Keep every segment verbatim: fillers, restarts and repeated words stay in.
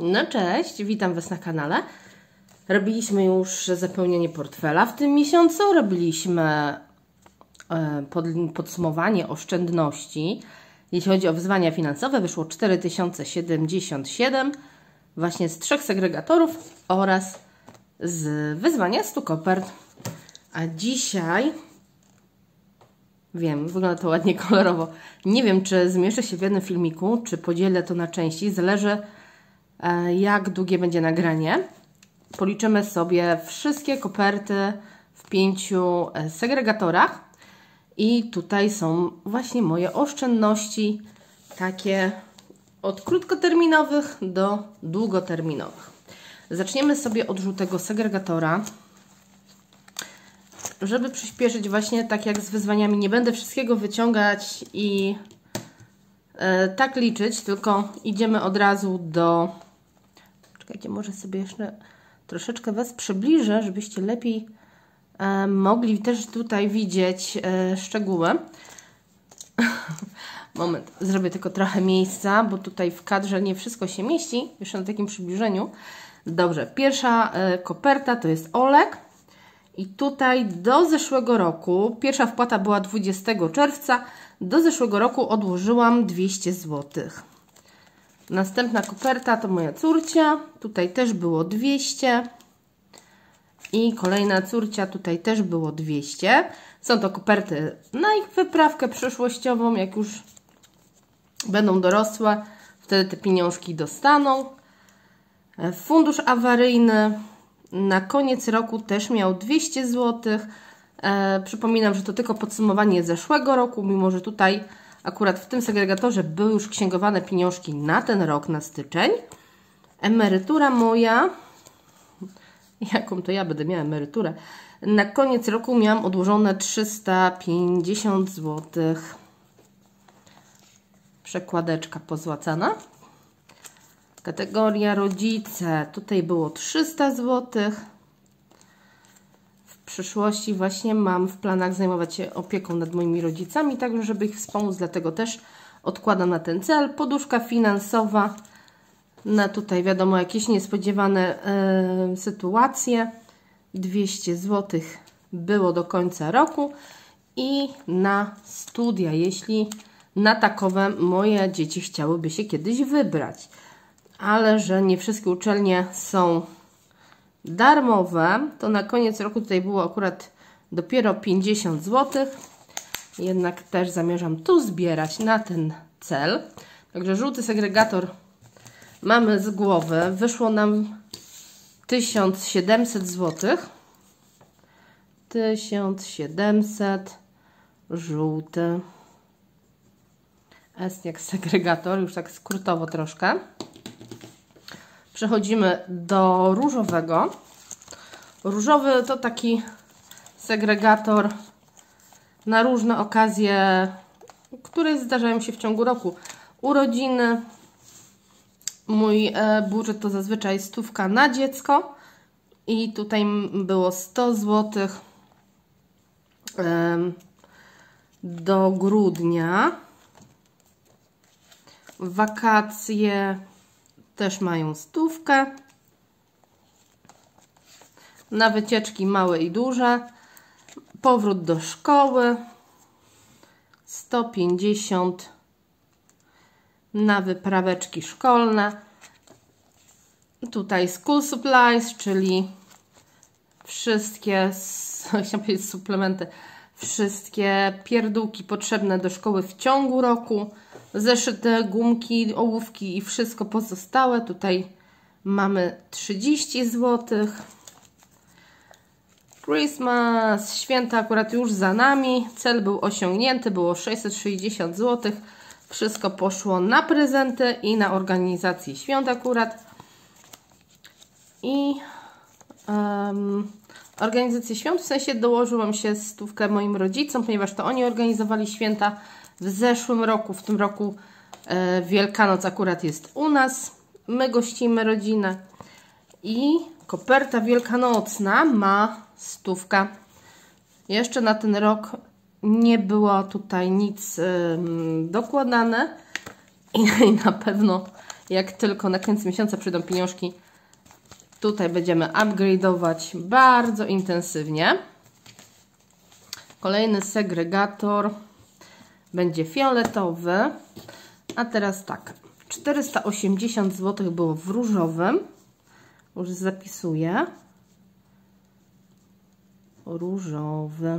No cześć, witam Was na kanale. Robiliśmy już zapełnienie portfela w tym miesiącu, robiliśmy pod, podsumowanie oszczędności. Jeśli chodzi o wyzwania finansowe, wyszło cztery tysiące siedemdziesiąt siedem właśnie z trzech segregatorów oraz z wyzwania stu kopert. A dzisiaj, wiem, wygląda to ładnie kolorowo, nie wiem, czy zmieszczę się w jednym filmiku, czy podzielę to na części, zależy jak długie będzie nagranie. Policzymy sobie wszystkie koperty w pięciu segregatorach i tutaj są właśnie moje oszczędności, takie od krótkoterminowych do długoterminowych. Zaczniemy sobie od żółtego segregatora. Żeby przyspieszyć, właśnie tak jak z wyzwaniami, nie będę wszystkiego wyciągać i e, tak liczyć, tylko idziemy od razu do... Czekajcie, może sobie jeszcze troszeczkę Was przybliżę, żebyście lepiej e, mogli też tutaj widzieć e, szczegóły. Moment, zrobię tylko trochę miejsca, bo tutaj w kadrze nie wszystko się mieści, jeszcze na takim przybliżeniu. Dobrze, pierwsza e, koperta to jest Olek. I tutaj do zeszłego roku, pierwsza wpłata była dwudziestego czerwca, do zeszłego roku odłożyłam dwieście złotych. Następna koperta to moja córcia, tutaj też było dwieście. I kolejna córcia, tutaj też było dwieście. Są to koperty na ich wyprawkę przyszłościową, jak już będą dorosłe, wtedy te pieniążki dostaną. Fundusz awaryjny na koniec roku też miał dwieście złotych. E, przypominam, że to tylko podsumowanie zeszłego roku, mimo że tutaj akurat w tym segregatorze były już księgowane pieniążki na ten rok, na styczeń. Emerytura moja, jaką to ja będę miała emeryturę, na koniec roku miałam odłożone trzysta pięćdziesiąt złotych. Przekładeczka pozłacana. Kategoria rodzice, tutaj było trzysta złotych. W przyszłości właśnie mam w planach zajmować się opieką nad moimi rodzicami, także żeby ich wspomóc, dlatego też odkładam na ten cel. Poduszka finansowa, na tutaj wiadomo jakieś niespodziewane yy, sytuacje, dwieście złotych było do końca roku i na studia, jeśli na takowe moje dzieci chciałyby się kiedyś wybrać. Ale że nie wszystkie uczelnie są darmowe, to na koniec roku tutaj było akurat dopiero pięćdziesiąt złotych. Jednak też zamierzam tu zbierać na ten cel. Także żółty segregator mamy z głowy. Wyszło nam tysiąc siedemset złotych. tysiąc siedemset, żółty. S jak segregator, już tak skrótowo troszkę. Przechodzimy do różowego. Różowy to taki segregator na różne okazje, które zdarzają się w ciągu roku. Urodziny. Mój budżet to zazwyczaj stówka na dziecko. I tutaj było sto złotych do grudnia. Wakacje też mają stówkę. Na wycieczki małe i duże. Powrót do szkoły. sto pięćdziesiąt na wypraweczki szkolne. Tutaj school supplies, czyli wszystkie, chciałam powiedzieć suplementy, wszystkie pierdółki potrzebne do szkoły w ciągu roku. Zeszyte, gumki, ołówki i wszystko pozostałe. Tutaj mamy trzydzieści złotych. Christmas, święta akurat już za nami. Cel był osiągnięty, było sześćset sześćdziesiąt złotych. Wszystko poszło na prezenty i na organizację świąt akurat. I um, organizację świąt, w sensie dołożyłam się stówkę moim rodzicom, ponieważ to oni organizowali święta w zeszłym roku. W tym roku e, Wielkanoc akurat jest u nas. My gościmy rodzinę. I koperta wielkanocna ma stówkę. Jeszcze na ten rok nie było tutaj nic y, dokładane. I, I na pewno Jak tylko na koniec miesiąca przyjdą pieniążki, tutaj będziemy upgrade'ować bardzo intensywnie. Kolejny segregator będzie fioletowy. A teraz tak, czterysta osiemdziesiąt złotych było w różowym. Już zapisuję. Różowy.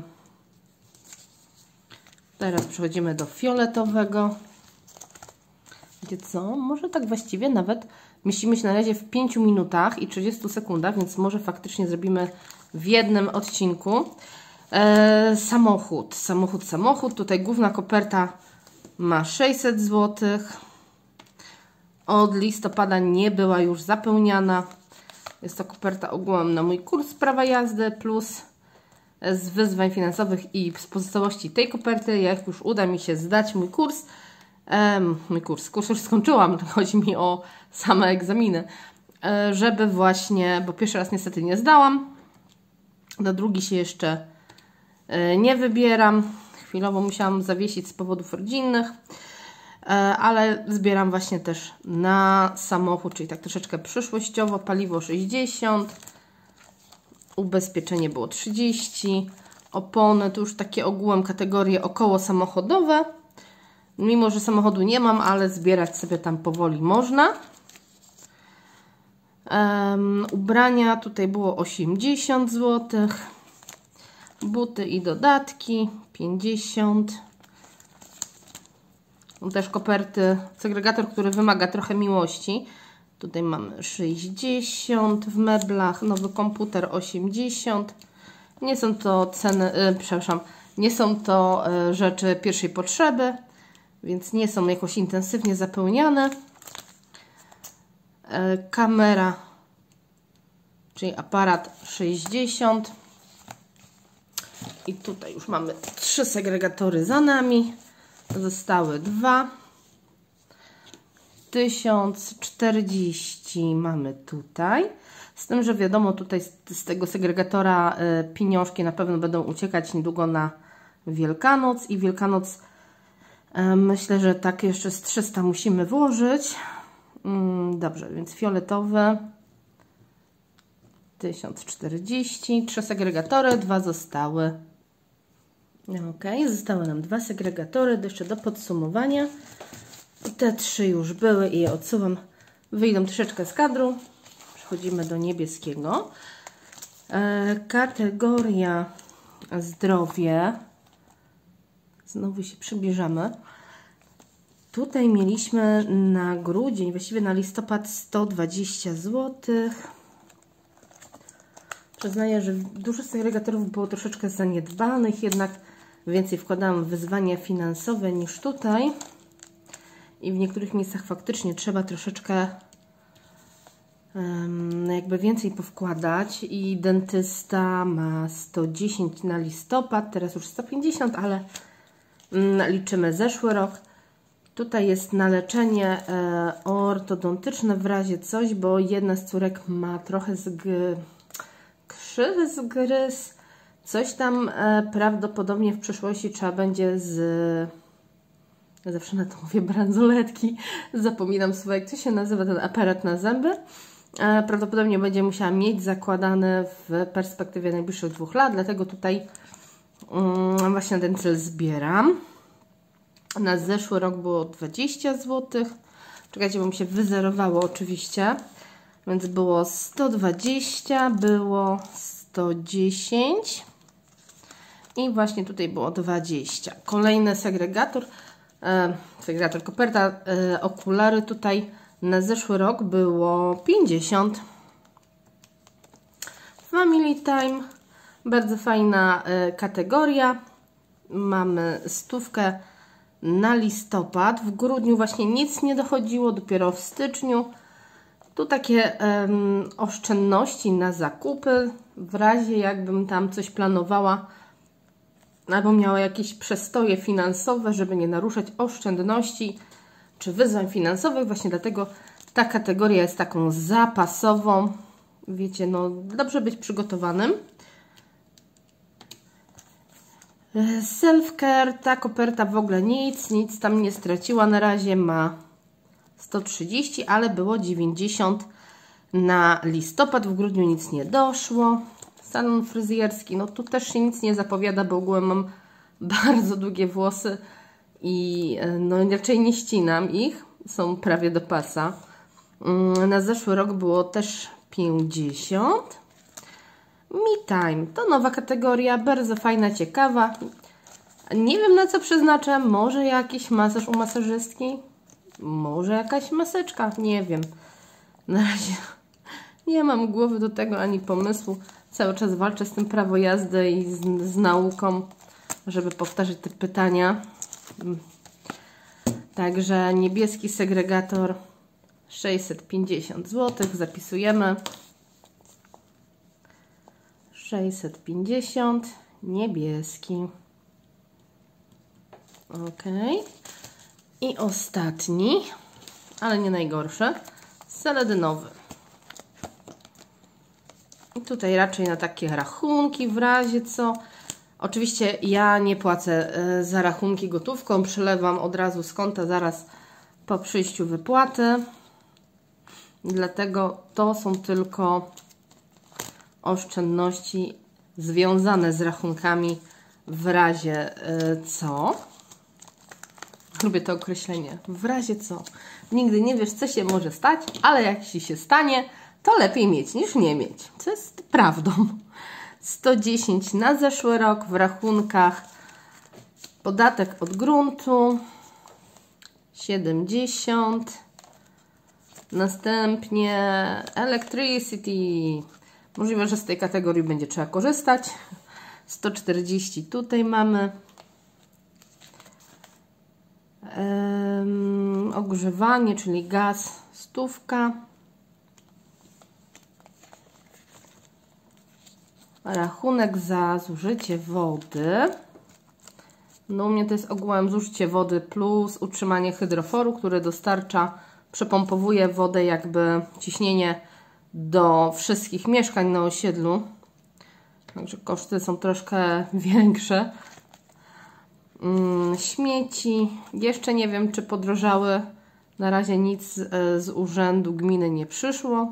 Teraz przechodzimy do fioletowego. Wiecie co? Może tak właściwie nawet mieścimy się na razie w pięciu minutach i trzydziestu sekundach, więc może faktycznie zrobimy w jednym odcinku. Eee, samochód. Samochód, samochód. Tutaj główna koperta ma sześćset złotych. Od listopada nie była już zapełniana. Jest to koperta ogółem na mój kurs prawa jazdy plus z wyzwań finansowych i z pozostałości tej koperty. Jak już uda mi się zdać mój kurs, um, mój kurs, kurs już skończyłam, chodzi mi o same egzaminy, żeby właśnie, bo pierwszy raz niestety nie zdałam, do drugi się jeszcze nie wybieram. Chwilowo musiałam zawiesić z powodów rodzinnych, ale zbieram właśnie też na samochód, czyli tak troszeczkę przyszłościowo. Paliwo sześćdziesiąt, ubezpieczenie było trzydzieści, opony to już takie ogółem kategorie około samochodowe. Mimo że samochodu nie mam, ale zbierać sobie tam powoli można. Um, ubrania tutaj było osiemdziesiąt złotych. Buty i dodatki pięćdziesiąt. Też koperty, segregator, który wymaga trochę miłości. Tutaj mamy sześćdziesiąt w meblach, nowy komputer osiemdziesiąt. Nie są to ceny, yy, przepraszam, nie są to yy, rzeczy pierwszej potrzeby, więc nie są jakoś intensywnie zapełniane. Yy, kamera, czyli aparat sześćdziesiąt. I tutaj już mamy trzy segregatory za nami. Zostały dwa. tysiąc czterdzieści mamy tutaj. Z tym, że wiadomo, tutaj z, z tego segregatora y, pieniążki na pewno będą uciekać niedługo na Wielkanoc. I Wielkanoc y, myślę, że tak jeszcze z trzysta musimy włożyć. Mm, dobrze, więc fioletowy. tysiąc czterdzieści. Trzy segregatory, dwa zostały. Ok, zostały nam dwa segregatory jeszcze do podsumowania. I te trzy już były i je odsuwam. Wyjdą troszeczkę z kadru. Przechodzimy do niebieskiego. E, kategoria zdrowie. Znowu się przybliżamy. Tutaj mieliśmy na grudzień, właściwie na listopad sto dwadzieścia złotych. Przyznaję, że dużo segregatorów było troszeczkę zaniedbanych, jednak więcej wkładałam w wyzwania finansowe niż tutaj. I w niektórych miejscach faktycznie trzeba troszeczkę um, jakby więcej powkładać. I dentysta ma sto dziesięć na listopad, teraz już sto pięćdziesiąt, ale um, liczymy zeszły rok. Tutaj jest na leczenie e, ortodontyczne w razie coś, bo jedna z córek ma trochę zg... krzywy zgryz. Coś tam e, prawdopodobnie w przyszłości trzeba będzie z... Zawsze na to mówię bransoletki. Zapominam słowo, jak to się nazywa ten aparat na zęby. E, prawdopodobnie będzie musiała mieć zakładany w perspektywie najbliższych dwóch lat, dlatego tutaj um, właśnie ten cel zbieram. Na zeszły rok było dwadzieścia złotych. Czekajcie, bo mi się wyzerowało oczywiście. Więc było sto dwadzieścia, było sto dziesięć i właśnie tutaj było dwadzieścia. Kolejny segregator, e, segregator koperta, e, okulary tutaj na zeszły rok było pięćdziesiąt. Family Time, bardzo fajna e, kategoria. Mamy stówkę na listopad. W grudniu właśnie nic nie dochodziło, dopiero w styczniu. Tu takie um, oszczędności na zakupy, w razie jakbym tam coś planowała albo miała jakieś przestoje finansowe, żeby nie naruszać oszczędności czy wyzwań finansowych. Właśnie dlatego ta kategoria jest taką zapasową. Wiecie, no dobrze być przygotowanym. Self-care, ta koperta w ogóle nic, nic tam nie straciła na razie, ma sto trzydzieści, ale było dziewięćdziesiąt na listopad. W grudniu nic nie doszło. Salon fryzjerski, no tu też się nic nie zapowiada, bo ogółem mam bardzo długie włosy i no raczej nie ścinam ich. Są prawie do pasa. Na zeszły rok było też pięćdziesiąt. Me Time to nowa kategoria, bardzo fajna, ciekawa. Nie wiem, na co przeznaczę. Może jakiś masaż u masażystki? Może jakaś maseczka? Nie wiem. Na razie nie mam głowy do tego ani pomysłu. Cały czas walczę z tym prawo jazdy i z, z nauką, żeby powtarzać te pytania. Także niebieski segregator sześćset pięćdziesiąt złotych. Zapisujemy. sześćset pięćdziesiąt. Niebieski. Ok. I ostatni, ale nie najgorszy, seledynowy. I tutaj raczej na takie rachunki w razie co. Oczywiście ja nie płacę za rachunki gotówką, przelewam od razu z konta zaraz po przyjściu wypłaty. Dlatego to są tylko oszczędności związane z rachunkami w razie co. Lubię to określenie. W razie co. Nigdy nie wiesz, co się może stać, ale jak się stanie, to lepiej mieć niż nie mieć. Co jest prawdą. sto dziesięć na zeszły rok w rachunkach. Podatek od gruntu. siedemdziesiąt. Następnie electricity. Możliwe, że z tej kategorii będzie trzeba korzystać. sto czterdzieści tutaj mamy. Um, ogrzewanie, czyli gaz, stówka. Rachunek za zużycie wody. No u mnie to jest ogółem zużycie wody plus utrzymanie hydroforu, który dostarcza, przepompowuje wodę, jakby ciśnienie do wszystkich mieszkań na osiedlu. Także koszty są troszkę większe. Hmm, śmieci. Jeszcze nie wiem, czy podrożały. Na razie nic z, z urzędu gminy nie przyszło.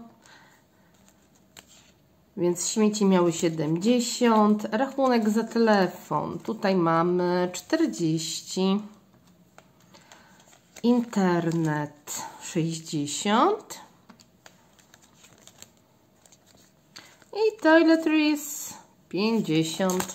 Więc śmieci miały siedemdziesiąt. Rachunek za telefon. Tutaj mamy czterdzieści. Internet sześćdziesiąt. I toiletries pięćdziesiąt.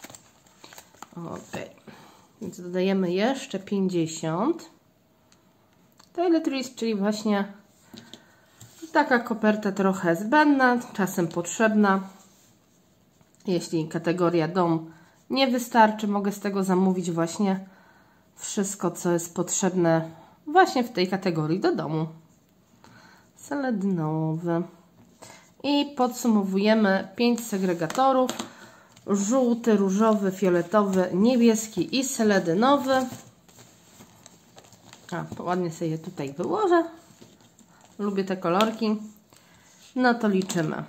Ok. Więc dodajemy jeszcze pięćdziesiąt. Toiletries, czyli właśnie taka koperta trochę zbędna, czasem potrzebna. Jeśli kategoria dom nie wystarczy, mogę z tego zamówić właśnie wszystko, co jest potrzebne właśnie w tej kategorii do domu. Seledynowy. I podsumowujemy pięć segregatorów. Żółty, różowy, fioletowy, niebieski i seledynowy. A, ładnie sobie je tutaj wyłożę. Lubię te kolorki. No to liczymy.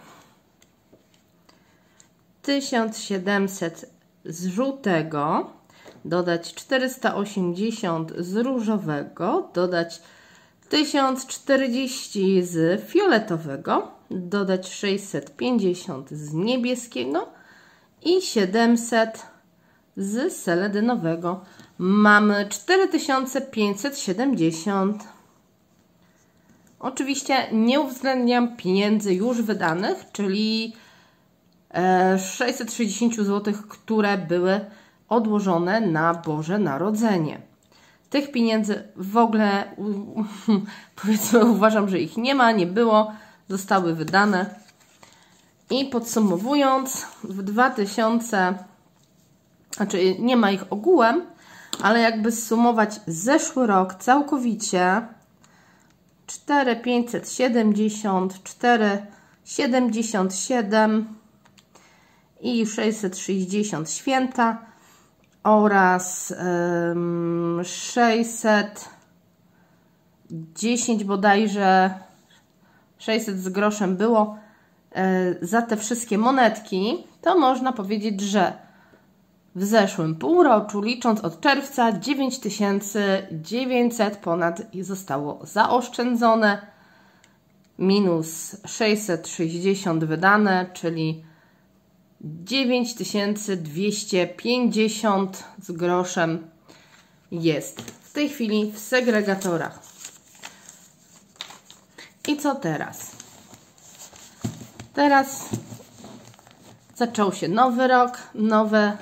tysiąc siedemset z żółtego, dodać czterysta osiemdziesiąt z różowego, dodać tysiąc czterdzieści z fioletowego, dodać sześćset pięćdziesiąt z niebieskiego i siedemset z seledynowego. Mamy cztery tysiące pięćset siedemdziesiąt. Oczywiście nie uwzględniam pieniędzy już wydanych, czyli sześćset sześćdziesiąt złotych, które były odłożone na Boże Narodzenie. Tych pieniędzy w ogóle, powiedzmy, uważam, że ich nie ma, nie było, zostały wydane. I podsumowując, w dwa tysiące, znaczy nie ma ich ogółem, ale jakby zsumować zeszły rok całkowicie, cztery tysiące pięćset siedemdziesiąt, cztery tysiące siedemdziesiąt siedem i sześćset sześćdziesiąt święta oraz um, sześćset dziesięć bodajże, sześćset z groszem było e, za te wszystkie monetki, to można powiedzieć, że W zeszłym półroczu, licząc od czerwca, dziewięć tysięcy dziewięćset ponad zostało zaoszczędzone, minus sześćset sześćdziesiąt wydane, czyli dziewięć tysięcy dwieście pięćdziesiąt z groszem jest w tej chwili w segregatorach. I co teraz? Teraz zaczął się nowy rok, nowe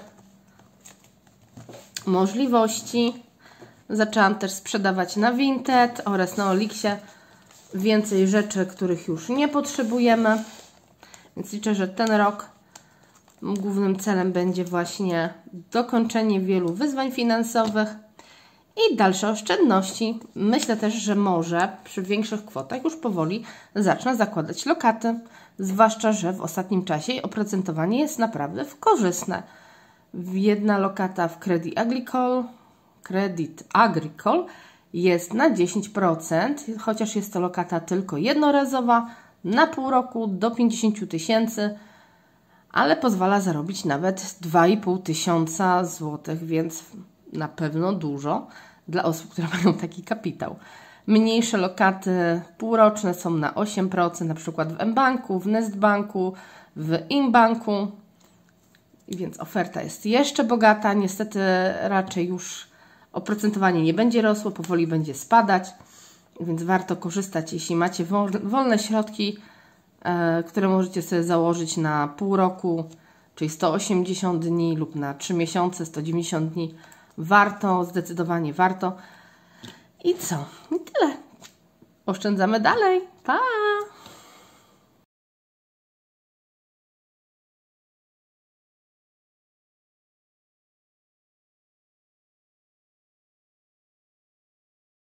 możliwości. Zaczęłam też sprzedawać na Vinted oraz na Olixie więcej rzeczy, których już nie potrzebujemy. Więc liczę, że ten rok głównym celem będzie właśnie dokończenie wielu wyzwań finansowych i dalsze oszczędności. Myślę też, że może przy większych kwotach już powoli zacznę zakładać lokaty. Zwłaszcza, że w ostatnim czasie oprocentowanie jest naprawdę korzystne. Jedna lokata w Credit Agricole, Credit Agricole jest na dziesięć procent, chociaż jest to lokata tylko jednorazowa, na pół roku do pięćdziesięciu tysięcy, ale pozwala zarobić nawet dwa i pół tysiąca złotych, więc na pewno dużo dla osób, które mają taki kapitał. Mniejsze lokaty półroczne są na osiem procent, na przykład w mBanku, w Nestbanku, w Inbanku, więc oferta jest jeszcze bogata. Niestety raczej już oprocentowanie nie będzie rosło, powoli będzie spadać, więc warto korzystać, jeśli macie wolne środki, e, które możecie sobie założyć na pół roku, czyli sto osiemdziesiąt dni lub na trzy miesiące, sto dziewięćdziesiąt dni. Warto, zdecydowanie warto. I co? I tyle. Oszczędzamy dalej. Pa!